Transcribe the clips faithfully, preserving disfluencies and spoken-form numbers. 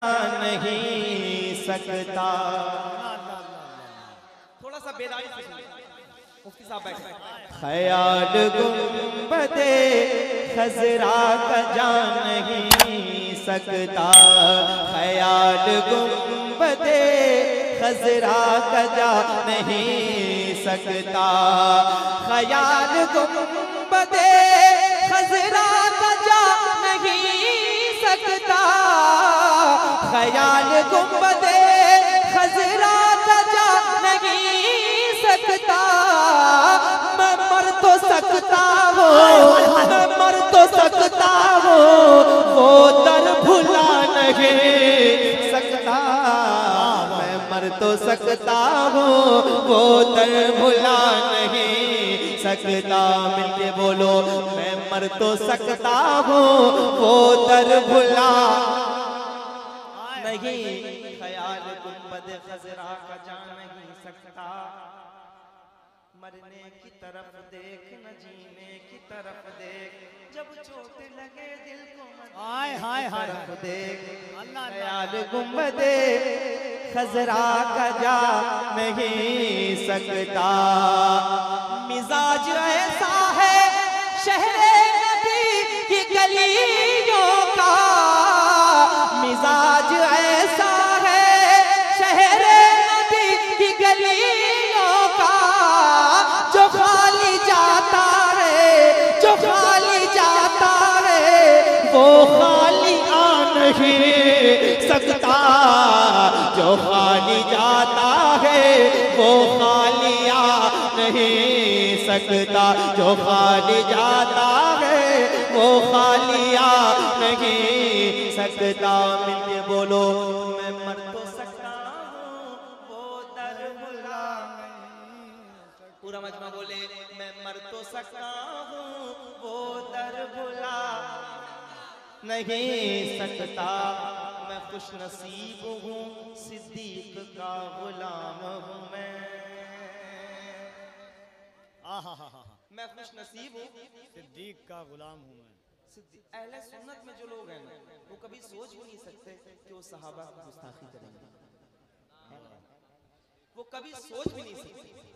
नहीं सकता। थोड़ा सा बेदारी से सुनिए, मुफ्ती साहब बैठे। ख्याल गुंबदे खजरा का जा नहीं सकता, ख्याल गुंबदे खजरा का जा नहीं सकता, ख्याल गुंबदे खजरा का जा नहीं सकता, ख्याल गुंबदे खजरा का जा नहीं सकता। मैं मर तो सकता हूँ, मैं मर तो सकता हूँ, वो दर भुला नहीं सकता। मैं मर तो सकता हूँ, वो दर भुला नहीं सकता। मिलके बोलो, मैं मर तो सकता हूँ, वो दर भुला नहीं। ख्याल गुंबद खजरा का जा नहीं सकता। मरने की तरफ देख, न जीने की तरफ देख, जब चोट लगे दिल को हाय हाय हाय तरफ देख। ख्याल गुंबदे खजरा का जा नहीं सकता। मिजाज ऐसा है शहरे नबी की गलियों का, मिजाज ऐसा है शहरे नबी की गलियों का, जो खाली जाता है, जो खाली जाता है, वो खाली आ नहीं सकता। जो खाली जाता है, वो खाली आ नहीं सकता। जो खाली जाता है, वो खाली आ नहीं सकता। मिलके बोलो, मैं मर तो सकता हूँ, वो दर भुला नहीं। पूरा मजमा बोले, मैं मर तो सकता हूँ, वो दर भुला नहीं सकता। मैं खुश नसीब हूँ, सिद्दीक का गुलाम हूँ मैं। मैं खुश नसीब हूँ, सिद्दीक का गुलाम हूँ मैं। अहले सुन्नत में जो लोग हैं ना, वो कभी सोच भी नहीं सकते कि वो सहाबा की गुस्ताखी करेंगे। वो कभी सोच भी नहीं सकते।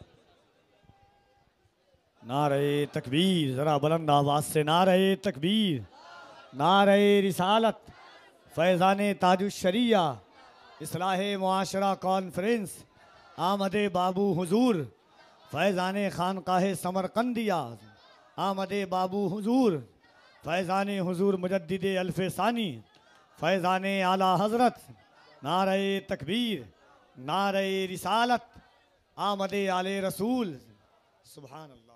नारे तकबीर, जरा बुलंद आवाज से नारे तकबीर, नारे रिसालत, फैज़ाने ताजुश शरिया, इस्लाहे मुआशरा कॉन्फ्रेंस, आमदे बाबू हुजूर, फैज़ाने खानकाहे समरकंदिया, आमदे बाबू हुजूर, फैज़ाने हुजूर मुजद्दिदे अल्फ़े सानी, फैज़ाने आला हज़रत, नारे तकबीर, नारे रिसालत, आमदे आले रसूल। सुभान अल्लाह।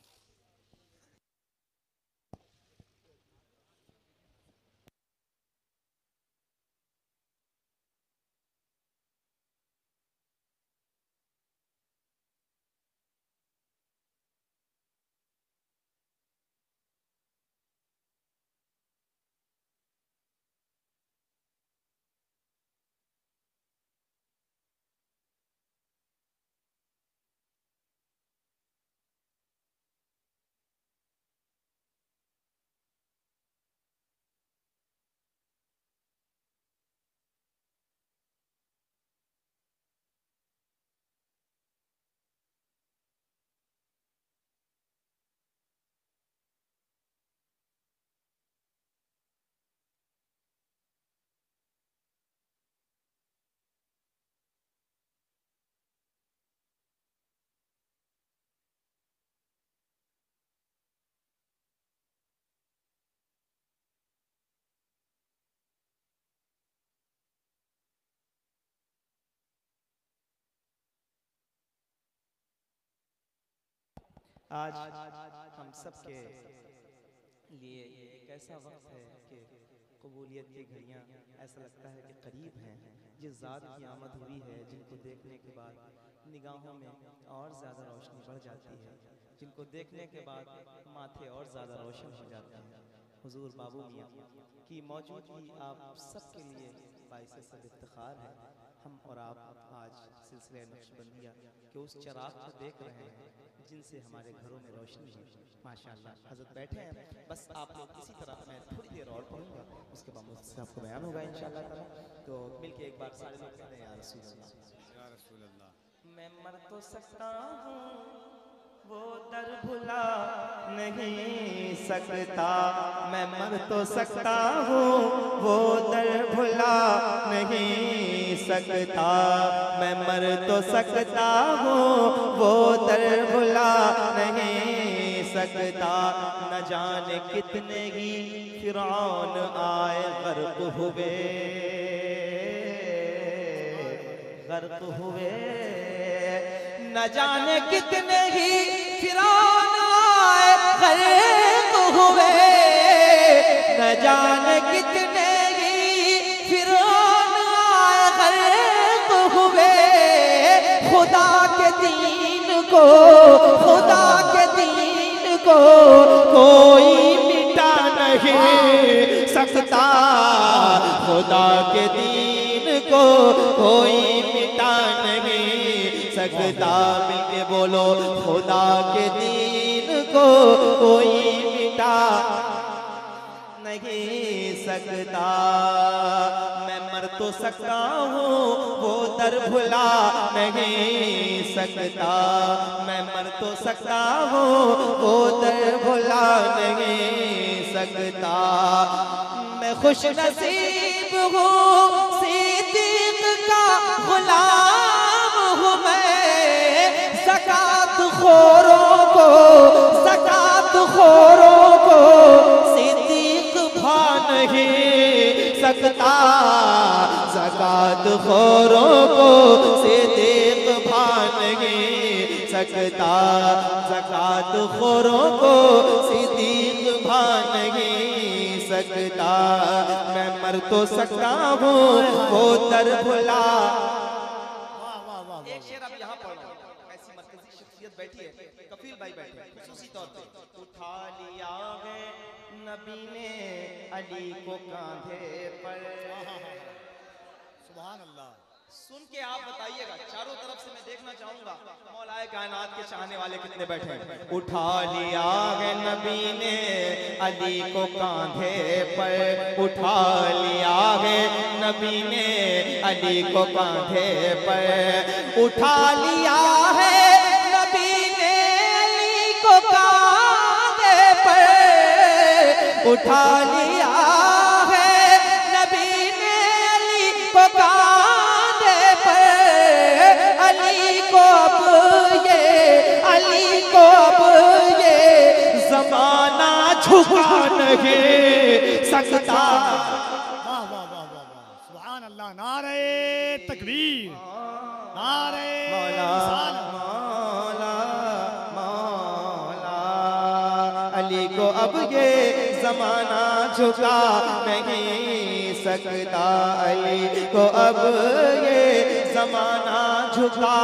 आज हम सब के लिए एक ऐसा वक्त है कि कबूलियत की घड़ियाँ ऐसा लगता है कि करीब हैं। जिस ज़ात की आमद हुई है, जिनको देखने के बाद निगाहों में और ज़्यादा रोशनी बढ़ जाती है, जिनको देखने के बाद माथे और ज़्यादा रोशन हो जाते हैं। हुजूर बाबू मियाँ की मौजूदगी आप सबके लिए बाइसे सब इफ्तिखार है। हम और आप आज सिलसिले नक्शबंदिया के उस चिराग को देख रहे हैं जिनसे हमारे घरों में रोशनी है। माशाअल्लाह हज़रत बैठे हैं, बस आप लोग इसी तरह मैं थोड़ी देर और पढ़ूंगा, उसके बाद मुझसे आपको बयान होगा इंशाअल्लाह ताला। तो मिलके एक बार सारे लोग कहते हैं या रसूल अल्लाह, या रसूल अल्लाह। मैं मर तो सकता हूँ वो दर भुला नहीं सकता, मैं मर तो सकता हूँ वो दर भुला नहीं सकता, मैं मर तो सकता हूँ वो दर भुला नहीं सकता। न जाने कितने ही फिरौन आए गर्क हुए, गर्क हुए, न जाने कितने ही फिरौन आए गर्क हुए, न जाने कितने ही फिरौन आए गर्क हुए। खुदा के दीन को, खुदा के दीन को कोई मिटा नहीं सकता, खुदा के दीन को कोई मिटा नहीं सकता। मिलके बोलो खुदा के दीन को कोई मिटा नहीं सकता। मैं मर तो सकता हूँ वो दर भुला नहीं सकता, मैं मर तो सकता हूँ वो दर भुला नहीं सकता। मैं खुश नसीब हूँ सिद्दीक का गुलाम हूँ मैं, ज़कात खोरों को, ज़कात खोरों को सिद्दीक भा नहीं सकता, ज़कात खोरों को सिद्दीक भा नहीं सकता, ज़कात खोरों को सिद्दीक भा नहीं सकता। मैं मर तो सकता हूँ वो दर भुला। एक शेर अब यहाँ पढ़ रहा हूँ, ऐसी मरकजी शख्सियत बैठी है, कफील भाई बैठे हैं खुसूसी तौर पे। उठा लिया है नबी ने अली को कांधे पर, सुभान अल्लाह। सुन के आप बताइएगा, चारों तरफ से मैं देखना चाहूंगा मौलाए कायनात के चाहने वाले कितने बैठे हैं। उठा लिया है नबी ने अली को कांधे पर, उठा लिया है नबी ने अली को कांधे पर, उठा लिया है नबी ने अली को कांधे पर, उठा लिया है नबी ने अली को कांधे पर। अली को अब ये, अली को अब ये ज़माना झुका नहीं सकता। वाह वाह वाह वाह वाह, सुभान अल्लाह। नारे तकबीर, नारे रिसालत। मौला मौला अली को अब ये ज़माना झुका नहीं सकता, अली को अब ये ज़माना झुका।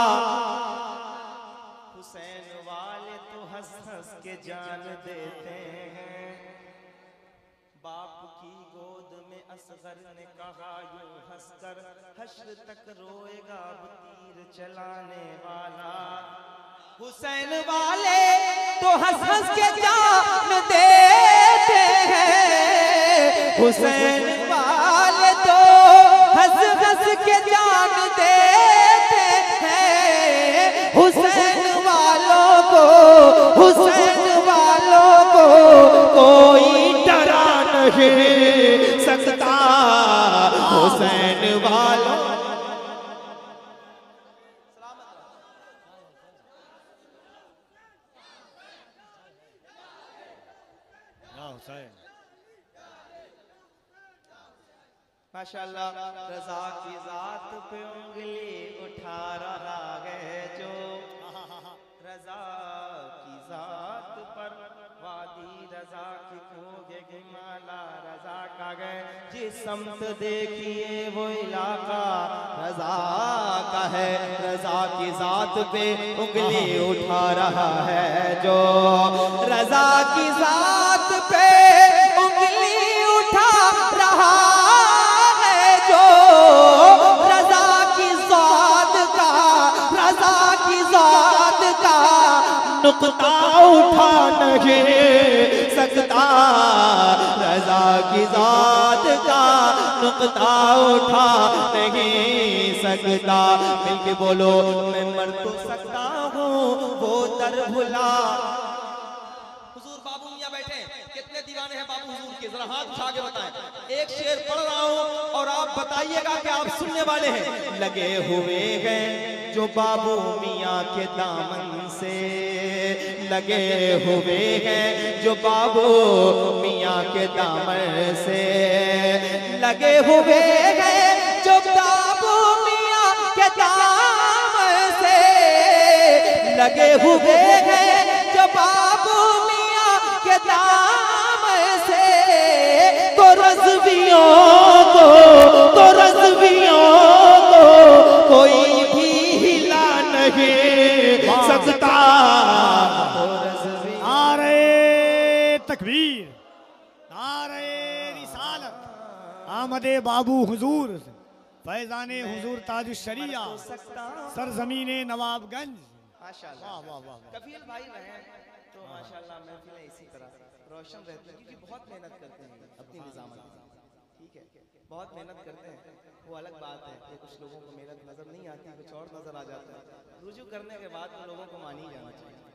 हुसैन वाले तो हंस हंस के जान देते हैं, बाप की गोद में असगर ने कहा यूं हंसकर, हश्र तक रोएगा अब तीर चलाने वाला। हुसैन वाले तो हंस हंस के जान देते हैं, हुसैन वाले तो हंस हंस के जान देते हैं। हुसैन वालों को, हुसैन वालों को कोई डरा नहीं सकता, हुसैन वालों। माशाअल्लाह। रज़ा की ज़ात पे उंगली उठा रहा है जो, रज़ा की ज़ात पर वादी रज़ा की खोगे हिमाला, रज़ा का गए जिस समत देखिए वो इलाका रज़ा का है। रज़ा की ज़ात पे उंगली उठा रहा है जो, रज़ा की ज़ात पे उंगली उठा रहा जो, रज़ा की ज़ात का, रज़ा की ज़ात का नुक्ता उठा नहीं सकता, रजा की जात का नुक्ता उठा नहीं सकता। मिलके बोलो मैं मर तो सकता हूँ वो दर भुला। हुजूर बाबू मियां बैठे, कितने दीवाने हैं बाबू हुजूर के, जरा हाथ उठा के बताएं। एक शेर पढ़ रहा हूँ और आप बताइएगा कि आप सुनने वाले हैं। लगे हुए हैं जो बाबू मियां के दामन से, लगे हुए हैं जो बाबू मियां के दामन से, लगे हुए हैं जो बाबू मियां के दामन से, लगे हुए हैं जो बाबू मियां के दामन से। तो रज़वियों को, तो रज़वियों को कोई भी हिला नहीं सकता। नारे तकबीर, नारे रिसालत, आमदे बाबू हुजूर, फैजाने हुजूर ताज शरिया, सरजमीने नवाबगंज। माशाल्लाह, वाह वाह वाह वाह। कफील भाई रहे तो माशाल्लाह महफिलें इसी तरह रोशन रहती हैं, क्योंकि बहुत मेहनत करते हैं अपनी निजामत में। ठीक है, बहुत मेहनत करते हैं, वो अलग बात है कि कुछ लोगों को मेहनत नजर नहीं आती, कुछ और नजर आ जाता है। रुजू करने के बाद तो लोगों को मान ही जाना चाहिए।